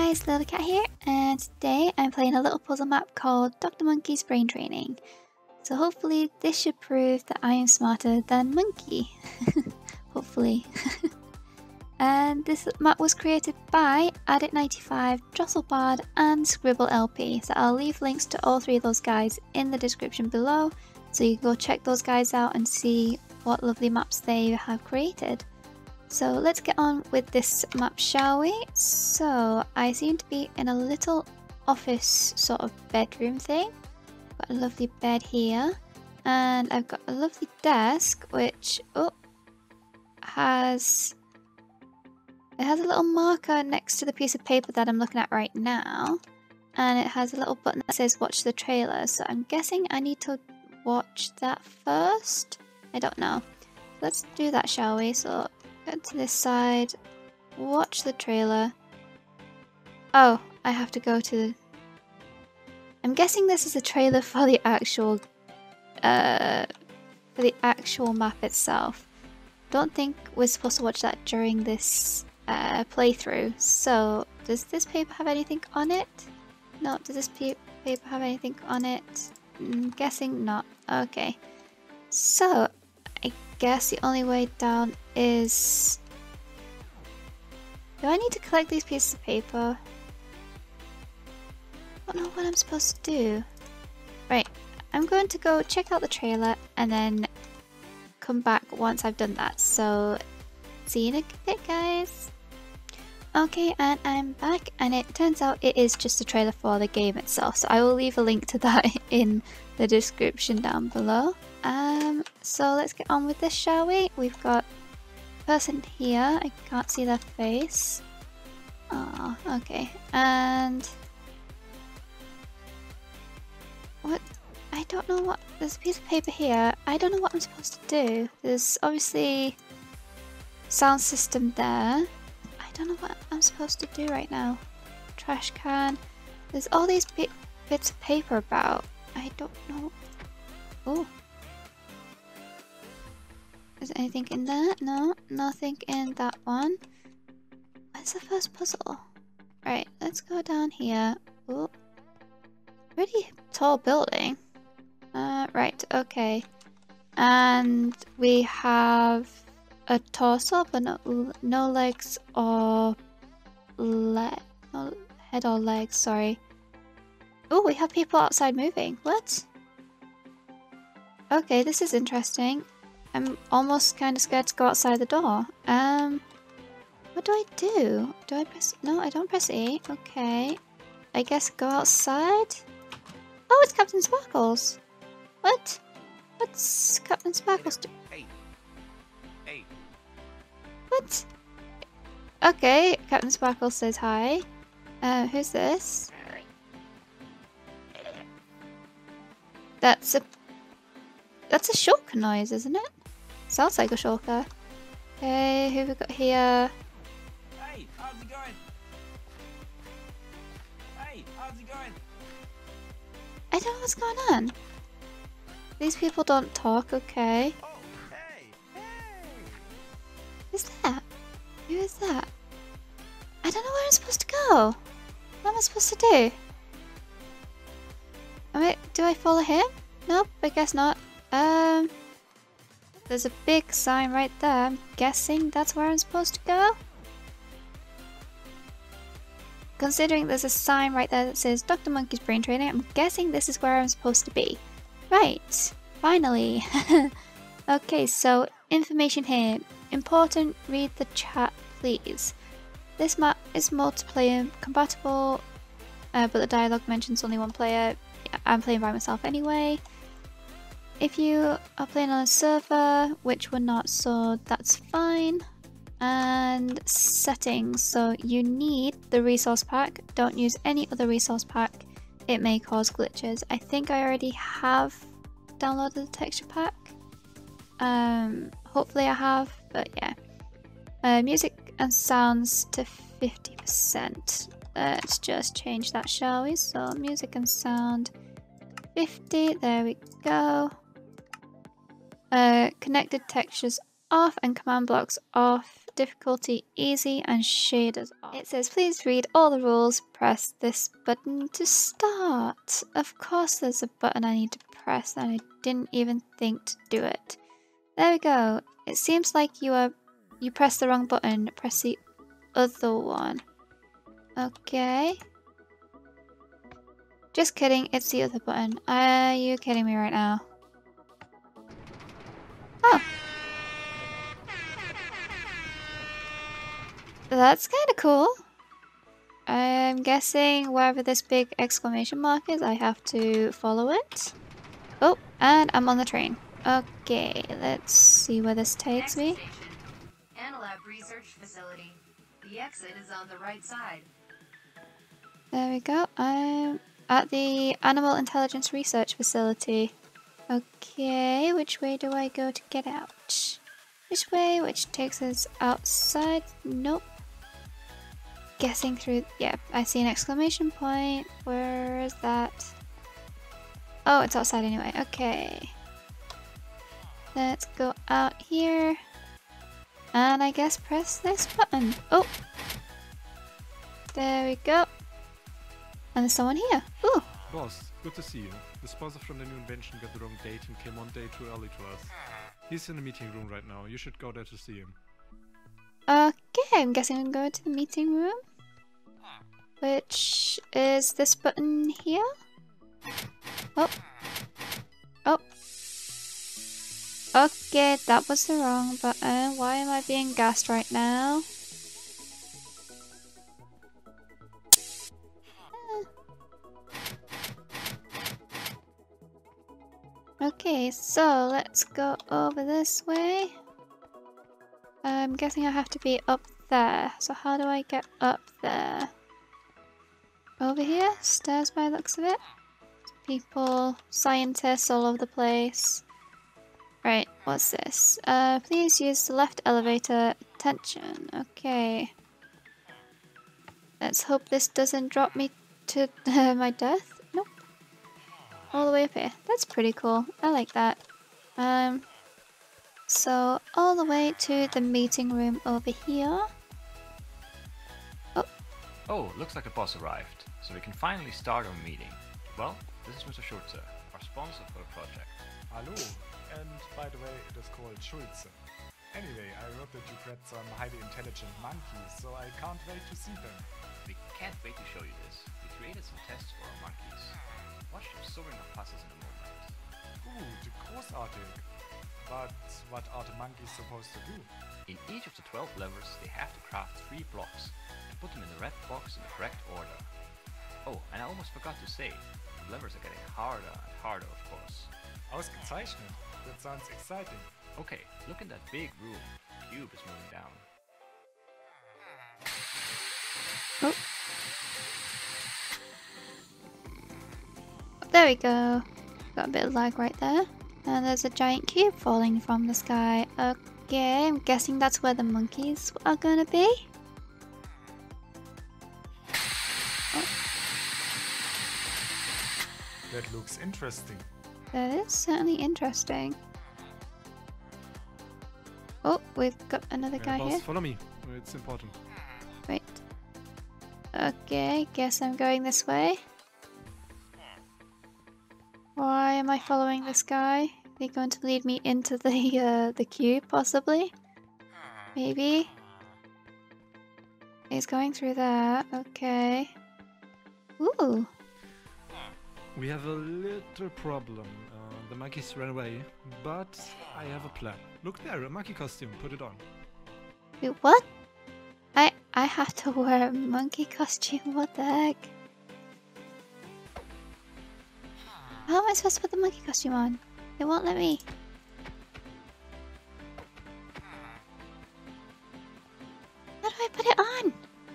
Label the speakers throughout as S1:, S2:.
S1: guys, Lilycat here, and today I'm playing a little puzzle map called Dr. Monkey's Brain Training. So hopefully this should prove that I am smarter than Monkey. Hopefully. And this map was created by Adit95, Drosselbard, and ScribbleLP. So I'll leave links to all three of those guys in the description below, so you can go check those guys out and see what lovely maps they have created. So let's get on with this map, shall we? So I seem to be in a little office sort of bedroom thing. Got a lovely bed here, and I've got a lovely desk which has a little marker next to the piece of paper that I'm looking at right now, and it has a little button that says watch the trailer. So I'm guessing I need to watch that first. I don't know. Let's do that, shall we? So go to this side, watch the trailer. Oh, I have to go to... I'm guessing this is a trailer for the actual map itself. Don't think we're supposed to watch that during this playthrough. So does this paper have anything on it? No. Does this paper have anything on it? I'm guessing not. Okay. So I guess the only way down is... Do I need to collect these pieces of paper? I don't know what I'm supposed to do. Right, I'm going to go check out the trailer and then come back once I've done that. So see you in a bit, guys. Okay, and I'm back, and it turns out it is just a trailer for the game itself. So I will leave a link to that in the description down below. So let's get on with this, shall we? We've got a person here. I can't see their face. Oh, okay. And what? I don't know what... There's a piece of paper here. I don't know what I'm supposed to do. There's obviously sound system there. I don't know what I'm supposed to do right now. Trash can. There's all these bits of paper about. I don't know. Oh. Is there anything in there? No, nothing in that one. Where's the first puzzle? Right, let's go down here. Oh. Pretty tall building. Right, okay. And we have a torso, but no legs or no head or legs, sorry. Oh, we have people outside moving. What? Okay, this is interesting. I'm almost kind of scared to go outside the door. What do I do? Do I press... No, I don't press E. Okay. I guess go outside? Oh, it's Captain Sparkles. What? What's Captain Sparkles do?
S2: Hey.
S1: What? Okay, Captain Sparkles says hi. Who's this? That's a shulker noise, isn't it? Sounds like a shulker. Okay, who have we got here?
S2: Hey, how's it going? Hey, how's it going?
S1: I don't know what's going on. These people don't talk, okay.
S2: Oh, hey.
S1: Who's that? Who is that? I don't know where I'm supposed to go. What am I supposed to do? Do I follow him? Nope, I guess not. There's a big sign right there. I'm guessing that's where I'm supposed to go. Considering there's a sign right there that says Dr. Monkey's Brain Training, I'm guessing this is where I'm supposed to be. Right, finally. Okay, so information here. Important, read the chat, please. This map is multiplayer compatible, but the dialogue mentions only one player. I'm playing by myself anyway. If you are playing on a server, which we're not, so that's fine. And settings, so you need the resource pack. Don't use any other resource pack. It may cause glitches. I think I already have downloaded the texture pack. Hopefully I have, but yeah. Music and sounds to 50%. Let's just change that, shall we? So music and sound 50, there we go. Connected textures off and command blocks off. difficulty easy and shaders off. It says please read all the rules, press this button to start. Of course there's a button I need to press and I didn't even think to do it. There we go. It seems like you pressed the wrong button. Press the other one. Okay. Just kidding, it's the other button. Are you kidding me right now? Oh. That's kind of cool. I'm guessing wherever this big exclamation mark is, I have to follow it. Oh, and I'm on the train. Okay, let's see where this takes me.
S3: Analab Research Facility. The exit is on the right side.
S1: There we go. I'm at the Animal Intelligence Research Facility. Okay, which way do I go to get out? This way, which takes us outside. Nope. Guessing through. Yeah, I see an exclamation point. Where is that? Oh, it's outside anyway. Okay. Let's go out here. And I guess press this button. Oh! There we go. And there's someone here. Ooh!
S4: Boss, good to see you. The sponsor from the new invention got the wrong date and came one day too early to us. He's in the meeting room right now. You should go there to see him.
S1: Okay, I'm guessing I'm going to the meeting room. Which is this button here? Oh. Oh. Okay, that was the wrong button. Why am I being gassed right now? Okay, so let's go over this way. I'm guessing I have to be up there. So how do I get up there? Over here? Stairs by the looks of it? People, scientists all over the place. Right, what's this? Please use the left elevator. Attention. Okay. Let's hope this doesn't drop me to my death. Nope. All the way up here. That's pretty cool. I like that. So all the way to the meeting room over here.
S5: Oh, looks like the boss arrived, so we can finally start our meeting. Well, this is Mr. Schulze, our sponsor for the project.
S6: Hallo, and by the way, it is called Schulze. Anyway, I heard that you bred some highly intelligent monkeys, so I can't wait to see them.
S5: We can't wait to show you this. We created some tests for our monkeys. Watch them soaring up passes in a moment.
S6: Gut, großartig. But what are the monkeys supposed to do?
S5: In each of the 12 levers, they have to craft 3 blocks and put them in the red box in the correct order. Oh, and I almost forgot to say, the levers are getting harder and harder, of course.
S6: Ausgezeichnet. That sounds exciting.
S5: Okay, look in that big room. The cube is moving down.
S1: Oh. There we go. Got a bit of lag right there. And there's a giant cube falling from the sky. Okay, I'm guessing that's where the monkeys are gonna be. Oh.
S6: That looks interesting.
S1: That is certainly interesting. Oh, we've got another guy
S4: boss,
S1: here.
S4: follow me. It's important.
S1: Wait. Okay, guess I'm going this way. Why am I following this guy? Are they going to lead me into the cube, possibly? Maybe? He's going through there. Okay. Ooh.
S4: We have a little problem. The monkeys ran away, but I have a plan. Look there, a monkey costume. Put it on.
S1: Wait, what? I have to wear a monkey costume? What the heck? How am I supposed to put the monkey costume on? It won't let me. How do I put it on?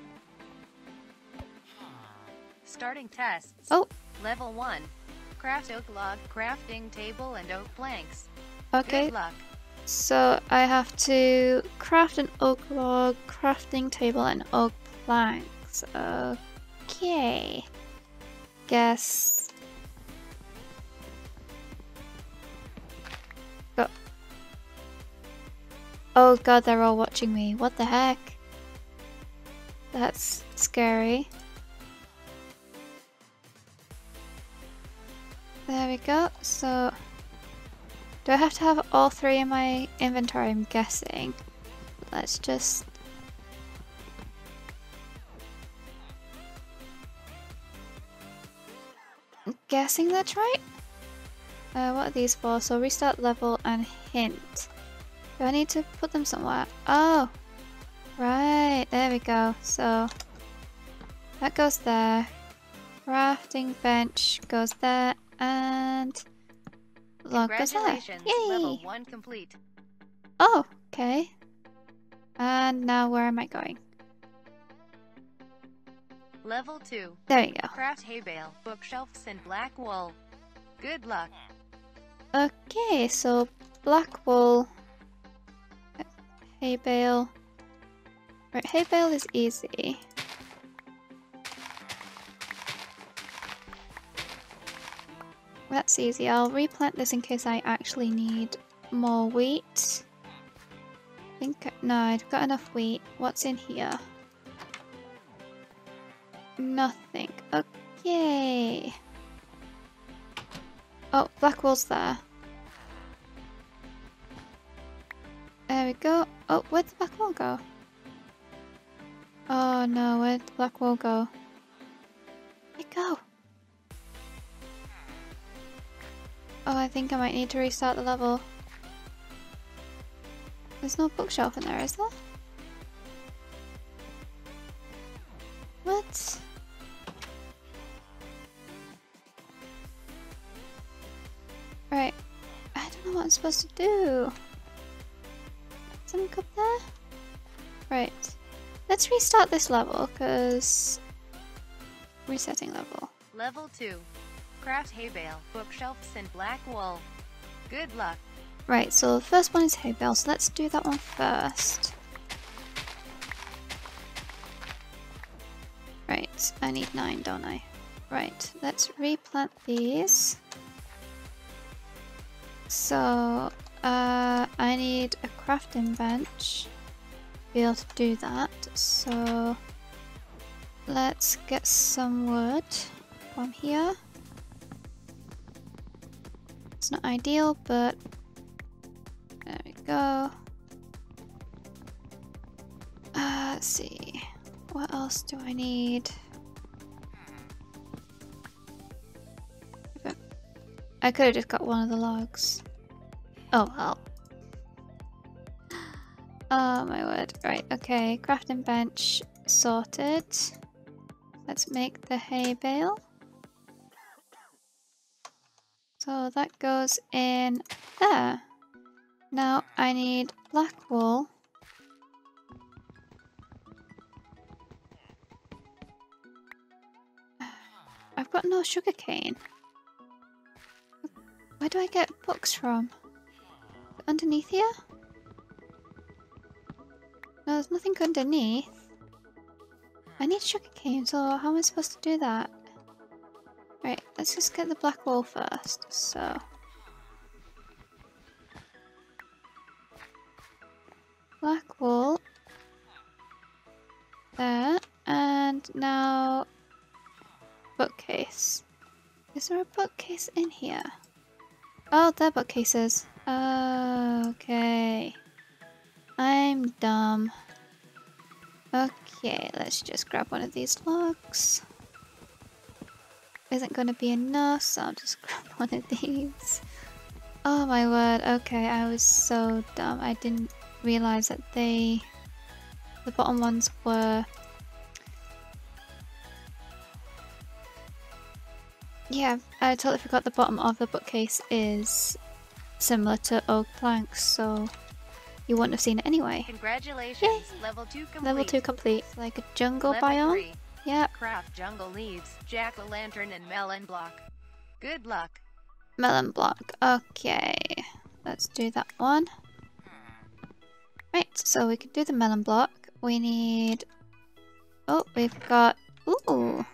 S3: Starting tests.
S1: Oh.
S3: Level 1. Craft oak log, crafting table, and oak planks.
S1: Okay.
S3: Good luck.
S1: So I have to craft an oak log, crafting table, and oak planks. Okay. Guess. Go. Oh god, they're all watching me. What the heck? That's scary. There we go. So, do I have to have all three in my inventory? I'm guessing. Let's just... I'm guessing that's right? What are these for? So restart level and hint. Do I need to put them somewhere? Oh! Right, there we go. So, that goes there. Crafting bench goes there, and log goes there.
S3: Congratulations,
S1: Yay!
S3: level 1 complete.
S1: Oh, okay. And now where am I going?
S3: Level 2.
S1: There we go.
S3: Craft hay bale, bookshelves, and black wool. Good luck.
S1: Okay, so black wool, hay bale. Right, hay bale is easy. That's easy. I'll replant this in case I actually need more wheat. No, I've got enough wheat. What's in here? Nothing. Okay. Oh, black wool's there. There we go. Oh, where'd the black wool go? Oh no, where'd the black wool go? Where'd it go? Oh, I think I might need to restart the level. There's no bookshelf in there, is there? What? Right. I don't know what I'm supposed to do. Something up there? Right. Let's restart this level, because... Resetting level.
S3: Level 2. Craft hay bale, bookshelves, and black wool. Good luck.
S1: Right, so the first one is hay bale, so let's do that one first. Right, I need 9, don't I? Right, let's replant these. So, I need a crafting bench to be able to do that. So, let's get some wood from here. It's not ideal, but there we go. Let's see. What else do I need? I could have just got one of the logs. Oh well. Oh my word. Right, okay. Crafting bench sorted. Let's make the hay bale. So that goes in there. Now I need black wool. I've got no sugarcane. Where do I get books from? Underneath here? No, there's nothing underneath. I need sugarcane, so how am I supposed to do that? Right, let's just get the black wool first, so... Black wool. There, and now... Bookcase. Is there a bookcase in here? Oh, they're bookcases. Okay. I'm dumb. Okay, let's just grab one of these logs. Isn't gonna be enough, so I'll just grab one of these. Oh my word, okay, I was so dumb. I didn't realize that the bottom ones were... Yeah, I totally forgot the bottom of the bookcase is similar to oak planks, so you wouldn't have seen it anyway.
S3: Congratulations,
S1: Yay.
S3: level 2 complete.
S1: Level 2 complete. Like a jungle
S3: Level
S1: biome?
S3: 3.
S1: Yep.
S3: Craft jungle leaves, jack-o'-lantern, and melon block. Good luck.
S1: Melon block. Okay. Let's do that one. Right, so we can do the melon block. We need... Oh, we've got... Ooh!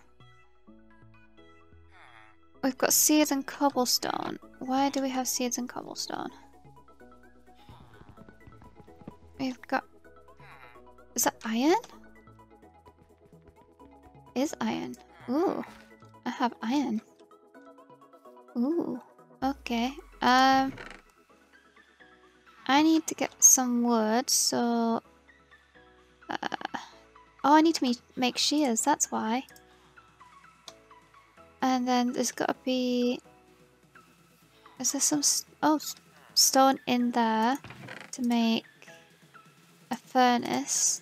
S1: We've got seeds and cobblestone. Why do we have seeds and cobblestone? We've got... Is that iron? Is iron. Ooh. I have iron. Ooh. Okay. I need to get some wood, so... oh, I need to make shears, that's why. And then there's gotta be... Is there some... stone in there to make a furnace.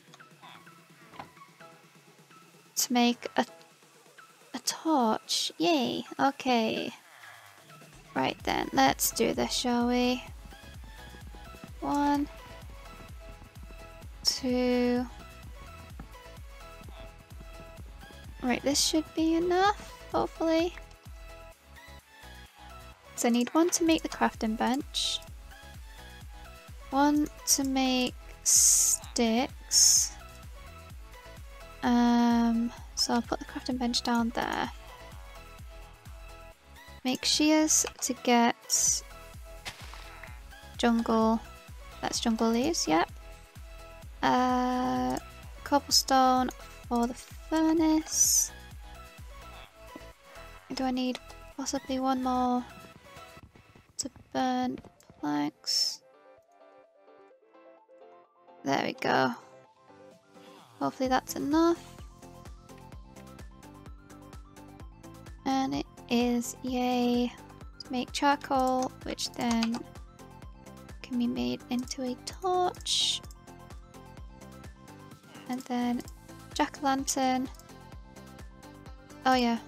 S1: To make a torch. Yay. Okay. Right then, let's do this, shall we? 1, 2. Right, this should be enough, hopefully. So I need 1 to make the crafting bench. 1 to make sticks. So I'll put the crafting bench down there. Make shears to get jungle. That's jungle leaves, yep. Cobblestone for the furnace. Do I need possibly 1 more to burn planks? There we go. Hopefully that's enough. And it is, yay, to make charcoal, which then can be made into a torch. And then jack-o'-lantern. Oh yeah.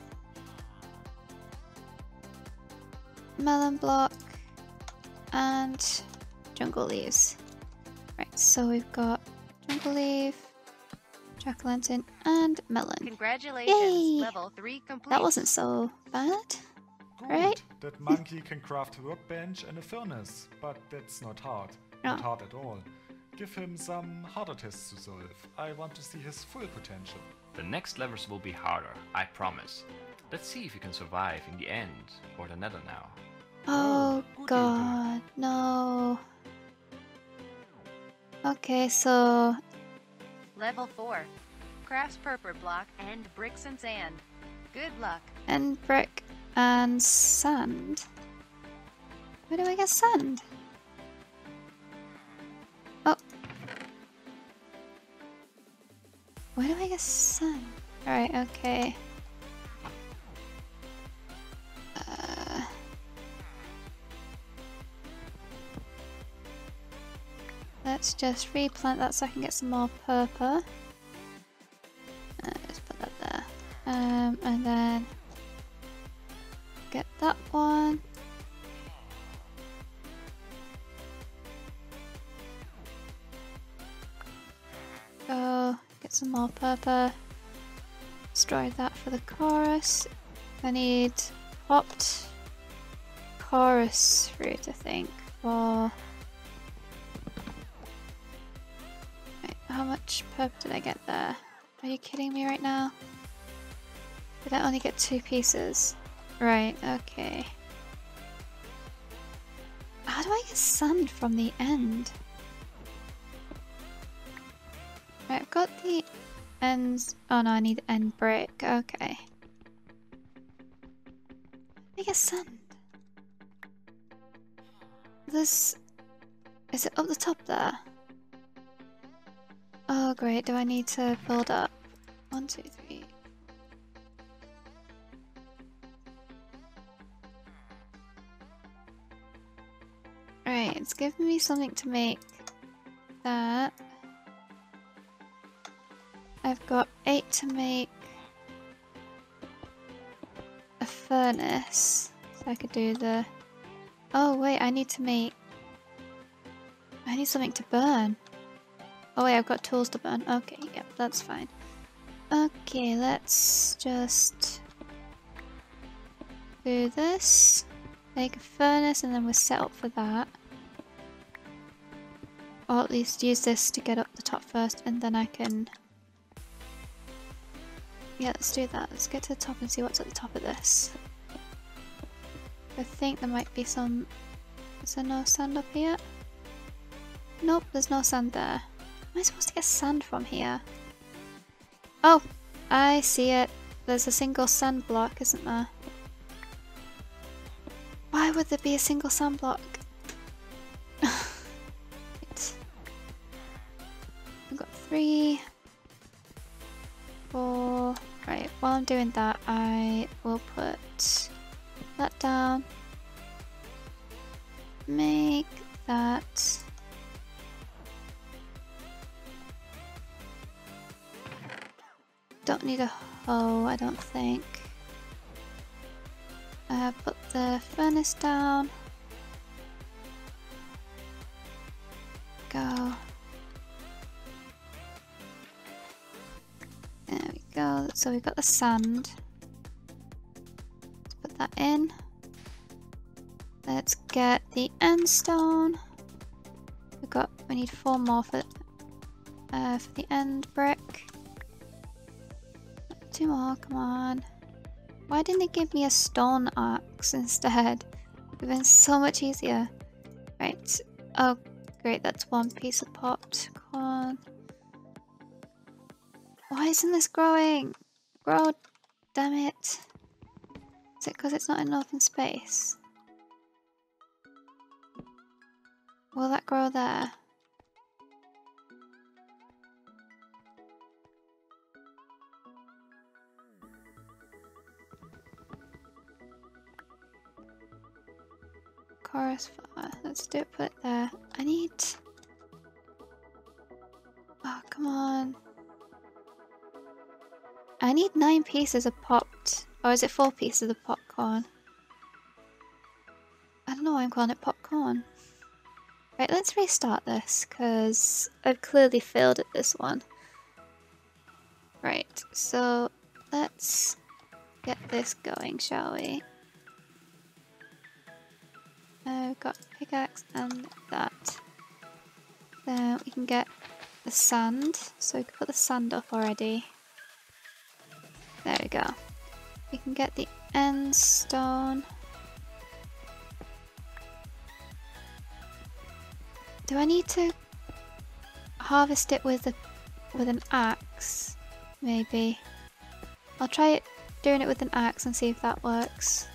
S1: Melon block and jungle leaves. Right, so we've got jungle leaf, jack-o'-lantern, and melon.
S3: Congratulations,
S1: Yay!
S3: level 3 complete.
S1: That wasn't so bad.
S6: Good.
S1: Right?
S6: That monkey can craft a workbench and a furnace, but that's not hard. Not
S1: Oh.
S6: hard at all. Give him some harder tests to solve. I want to see his full potential.
S5: The next levels will be harder, I promise. Let's see if you can survive in the end or the nether now.
S1: Oh
S6: good
S1: god, no. Okay, so
S3: Level 4. Crafts purple block and bricks and sand. Good luck.
S1: and brick and sand. Where do I get sand? Oh. Where do I get sand? Alright, okay. Let's just replant that so I can get some more purple. Let's put that there. And then get that one. Go get some more purple. Destroy that for the chorus. I need popped chorus fruit, I think, for... Right, how much purple did I get there? Are you kidding me right now? Did I only get 2 pieces? Right, okay. How do I get sand from the end? Right, I've got the ends. Oh no, I need end brick. Okay. I get sand. This... Is it up the top there? Oh great, do I need to build up? 1, 2, 3. Right, it's giving me something to make that. I've got 8 to make a furnace. So I could do the... Oh wait, I need to make... I need something to burn. Oh wait, I've got tools to burn. Okay, yep, that's fine. Okay, let's just do this. Make a furnace and then we're set up for that. Or at least use this to get up the top first and then I can... Yeah, let's do that. Let's get to the top and see what's at the top of this. I think there might be some... Is there no sand up here? Nope, there's no sand there. Am I supposed to get sand from here? Oh, I see it. There's a single sand block, isn't there? Why would there be a single sand block? Right. We've got 3, 4. Right, while I'm doing that, I will put that down. Make that. Don't need a hoe, I don't think. Put the furnace down. Go. There we go. So we've got the sand. Let's put that in. Let's get the end stone. We need 4 more for the end brick. 2 more, come on. Why didn't it give me a stone axe instead? It would have been so much easier. Right. Oh, great, that's 1 piece of popped corn. Why isn't this growing? Grow, damn it. Is it because it's not in an open space? Will that grow there? Chorus 4. Let's do it, put it there. I need... Oh, come on. I need 9 pieces of popped... Or is it 4 pieces of popcorn? I don't know why I'm calling it popcorn. Right, let's restart this, because I've clearly failed at this one. Right, so let's get this going, shall we? We've got pickaxe and that. Then we can get the sand, so we can put the sand up already. There we go. We can get the end stone. Do I need to harvest it with an axe? Maybe. I'll try doing it with an axe and see if that works.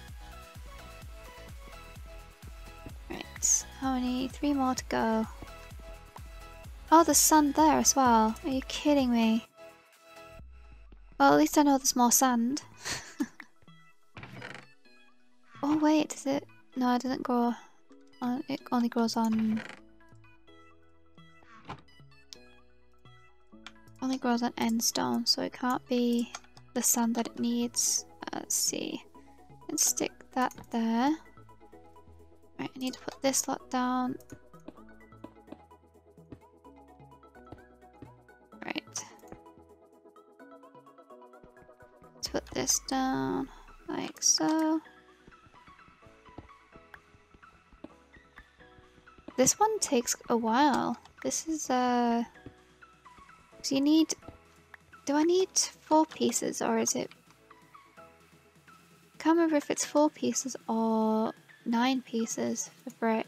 S1: Right, how many? 3 more to go. Oh, there's sand there as well. Are you kidding me? Well, at least I know there's more sand. Oh wait, does it? No, it doesn't grow on, it only grows on... Only grows on end stone, so it can't be the sand that it needs. Let's see. Let's stick that there. Right, I need to put this lot down. Right. Let's put this down like so. This one takes a while. This is so you need... Do I need 4 pieces or is it... Can't remember if it's 4 pieces or 9 pieces for brick.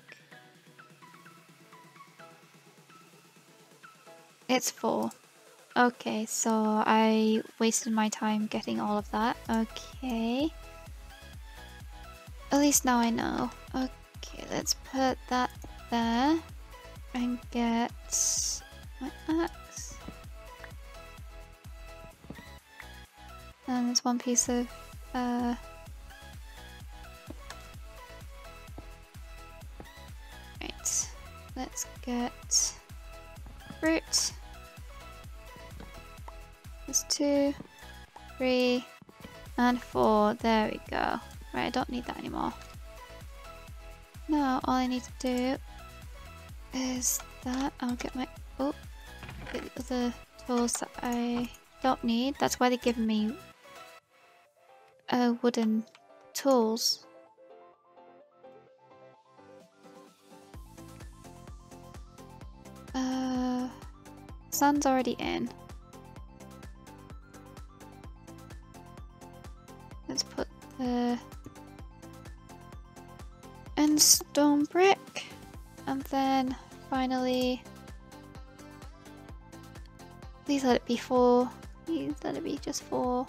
S1: It's 4. Okay, so I wasted my time getting all of that. Okay. At least now I know. Okay, let's put that there. And get my axe. And there's 1 piece of right, let's get fruit. There's 2, 3, and 4. There we go. Right, I don't need that anymore. Now all I need to do is that I'll get my get the other tools that I don't need. That's why they're giving me wooden tools. Sand's already in. Let's put the end stone brick and then finally. Please let it be 4. Please let it be just 4.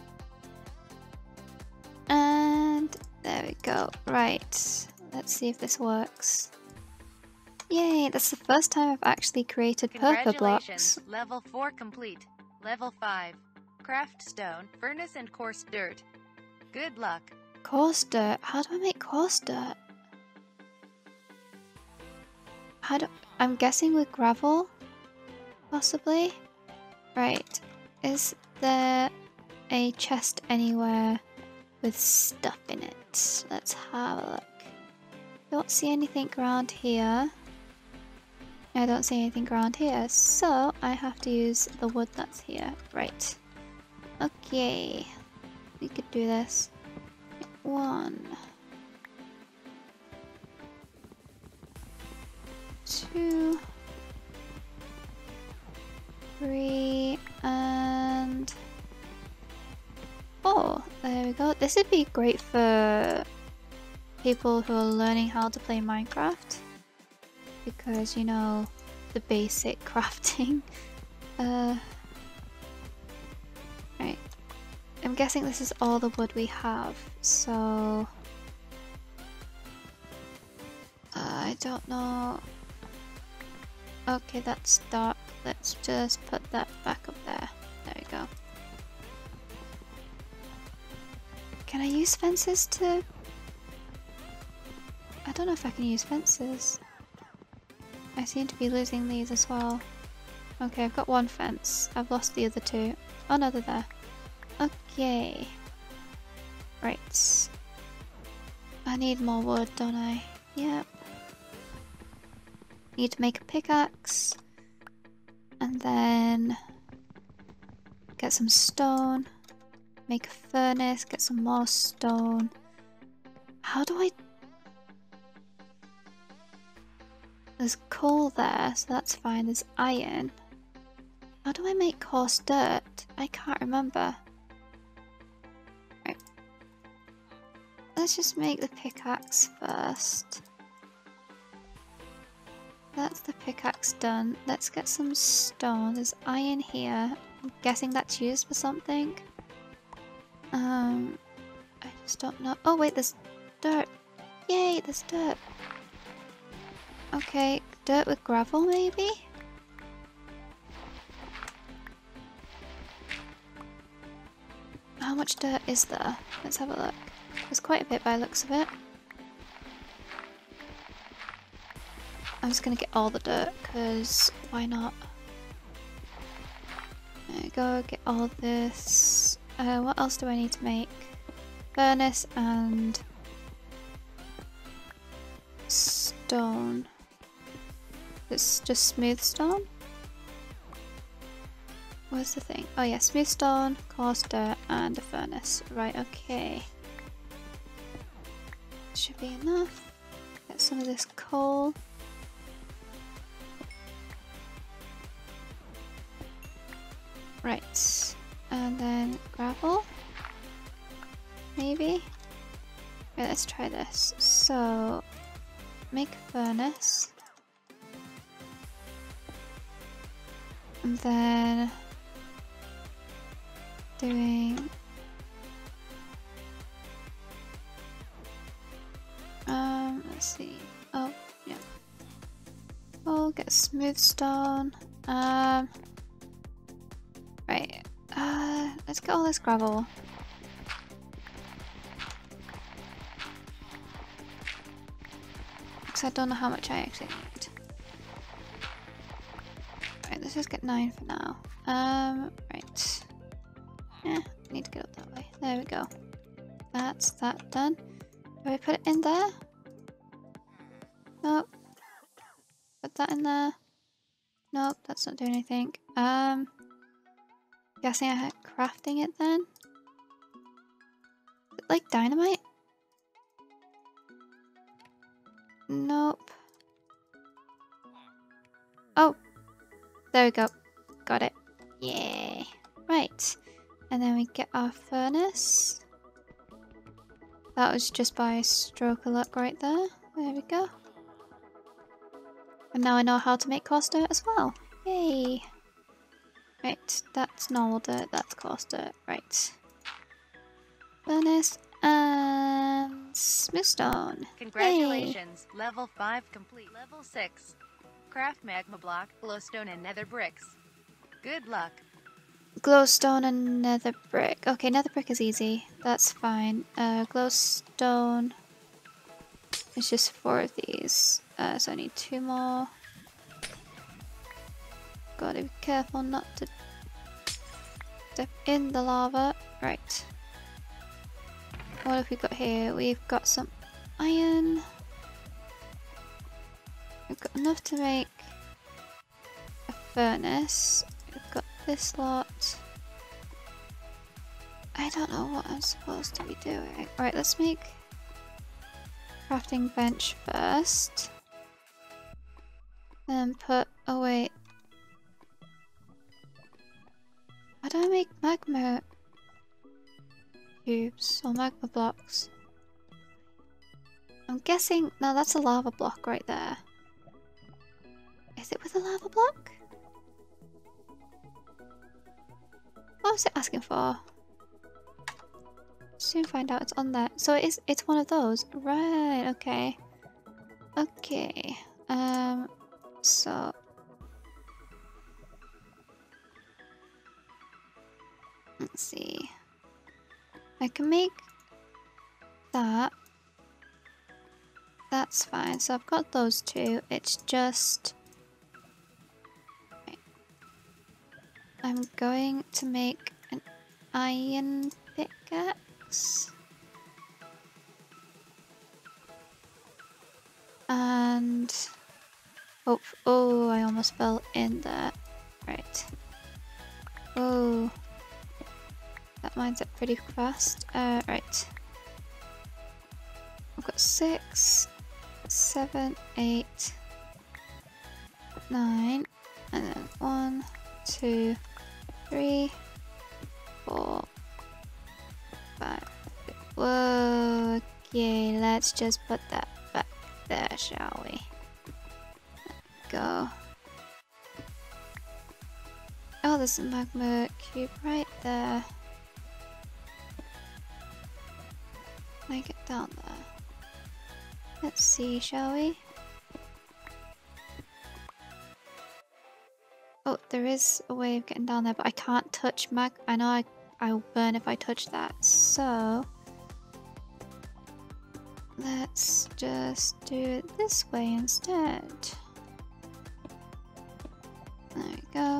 S1: And there we go. Right. Let's see if this works. Yay, that's the first time I've actually created purple blocks.
S3: Congratulations, level 4 complete. Level 5. Craft stone, furnace and coarse dirt. Good luck.
S1: Coarse dirt? How do I make coarse dirt? I'm guessing with gravel? Possibly? Right. Is there a chest anywhere with stuff in it? Let's have a look. Don't see anything around here. I don't see anything around here, so I have to use the wood that's here. Right. Okay. We could do this. 1, 2, 3, and 4. There we go. This would be great for people who are learning how to play Minecraft, because you know the basic crafting. Right. I'm guessing this is all the wood we have, so I don't know. Okay, that's dark. Let's just put that back up there. There we go. Can I use fences to... I don't know if I can use fences. I seem to be losing these as well. Okay, I've got 1 fence. I've lost the other 2. Oh no, they're there. Okay. Right. I need more wood, don't I? Yep. Need to make a pickaxe. And then get some stone. Make a furnace, get some more stone. How do I... There's coal there, so that's fine. There's iron. How do I make coarse dirt? I can't remember. Right. Let's just make the pickaxe first. That's the pickaxe done. Let's get some stone. There's iron here. I'm guessing that's used for something. I just don't know. Oh wait, there's dirt. Yay, there's dirt. Okay, dirt with gravel maybe? How much dirt is there? Let's have a look. There's quite a bit by the looks of it. I'm just gonna get all the dirt, because why not? There we go, get all this. What else do I need to make? Furnace and stone. It's just smooth stone? Where's the thing? Oh yeah, smooth stone, coarse dirt, and a furnace. Right, okay. Should be enough. Get some of this coal. Right, and then gravel, maybe? Right, let's try this. So, make a furnace. And then doing let's see. Oh, yeah. We'll get smooth stone. Right. Let's get all this gravel. Because I don't know how much I actually need. Right, let's just get 9 for now. Right. Yeah, I need to get up that way. There we go. That's that done. Do I put it in there? Nope. Put that in there. Nope, that's not doing anything. Guessing I had crafting it then? Is it like dynamite? Nope. Oh! There we go. Got it. Yay. Right. And then we get our furnace. That was just by a stroke of luck right there. There we go. And now I know how to make coarse dirt as well. Yay! Right, that's normal dirt, that's coarse dirt. Right. Furnace and smooth stone.
S3: Congratulations, level 5 complete. Level 6. Craft magma block, glowstone and nether bricks. Good luck.
S1: Glowstone and nether brick. Okay, nether brick is easy. That's fine. Glowstone. It's just 4 of these. So I need 2 more. Gotta be careful not to step in the lava. Right. What have we got here? We've got some iron. We've got enough to make a furnace. We've got this lot. I don't know what I'm supposed to be doing. Right, let's make crafting bench first. Then put, oh wait. How do I make magma cubes or magma blocks? I'm guessing, no, that's a lava block right there. Is it with a lava block? What was it asking for? Soon find out. It's on there. So it's one of those. Right, okay. Okay. So let's see. I can make that. That's fine. So I've got those two. It's just right. I'm going to make an iron pickaxe. And oh, I almost fell in there. Right. Oh, that mines up pretty fast. Right. I've got 6, 7, 8, 9, and then 1, 2, 3, 4, 5. Whoa. Okay, let's just put that back there, shall we? Go. Oh, there's a magma cube right there. Can I get down there? Let's see, shall we? Oh, there is a way of getting down there, but I can't touch I know I'll burn if I touch that, so let's just do it this way instead. There we go.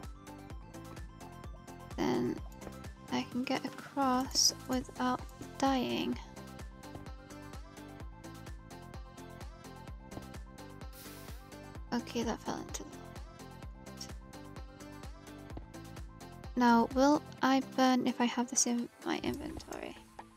S1: Then I can get across without dying. Okay, that fell into the... Now, will I burn if I have this in my inventory?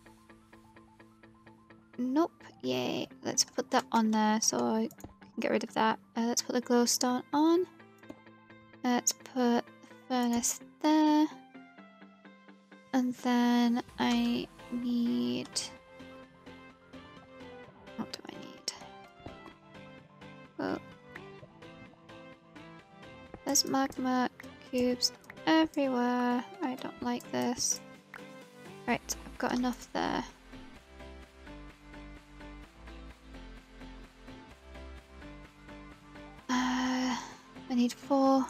S1: Nope. Yay. Let's put that on there so I can get rid of that. Let's put the glowstone on. Let's put the furnace there. And then I need... What do I need? Oh. There's magma cubes everywhere. I don't like this. Right, I've got enough there. I need 4.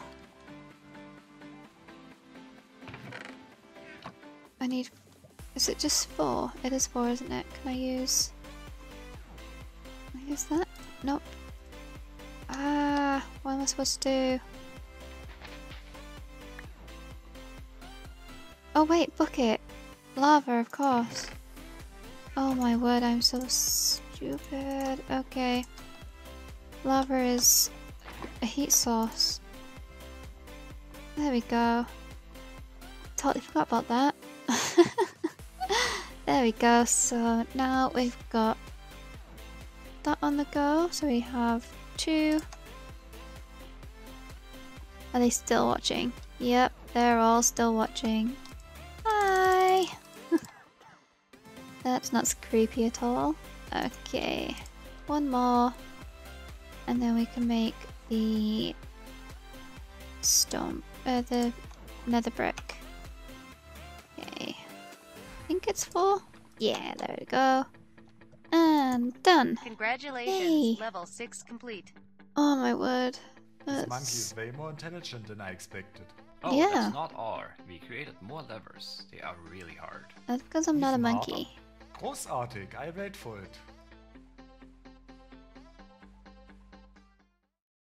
S1: I need... Is it just 4? It is 4, isn't it? Can I use... Can I use that? Nope. Ah, what am I supposed to do? Oh wait, bucket! Lava, of course. Oh my word, I'm so stupid. Okay. Lava is a heat source. There we go. Totally forgot about that. There we go. So now we've got that on the go. So we have 2. Are they still watching? Yep, they're all still watching. Hi! That's not creepy at all. Okay. 1 more. And then we can make the stone, the nether brick. Okay. I think it's 4. Yeah, there we go. And done.
S3: Congratulations,
S1: Yay.
S3: level 6 complete.
S1: Oh my word.
S6: This monkey
S1: That's...
S6: is way more intelligent than I expected.
S5: Oh,
S1: Yeah.
S5: that's not all. We created more levers. They are really hard.
S1: That's because I'm not a
S6: Even
S1: monkey.
S6: harder. Großartig, I wait for it.